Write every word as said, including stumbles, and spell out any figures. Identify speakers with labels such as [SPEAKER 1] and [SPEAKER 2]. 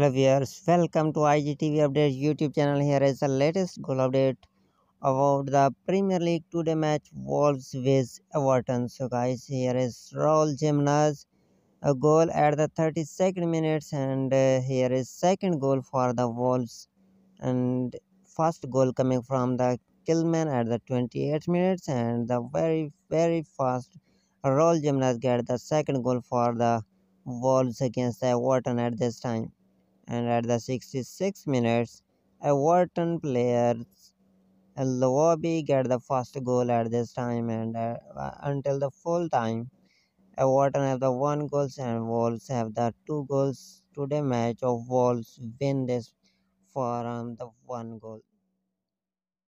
[SPEAKER 1] Hello viewers, welcome to I G T V Updates YouTube channel. Here is the latest goal update about the Premier League today match Wolves with Everton. So guys, here is Raul Jimenez, a goal at the thirty-second minutes, and uh, here is second goal for the Wolves, and first goal coming from the Killman at the twenty-eighth minutes, and the very very fast Raul Jimenez get the second goal for the Wolves against the Everton at this time. And at the sixty-sixth minutes, Everton players Lobby get the first goal at this time, and uh, uh, until the full time, Everton have the one goals and Wolves have the two goals. Today match of Wolves win this for um, the one goal.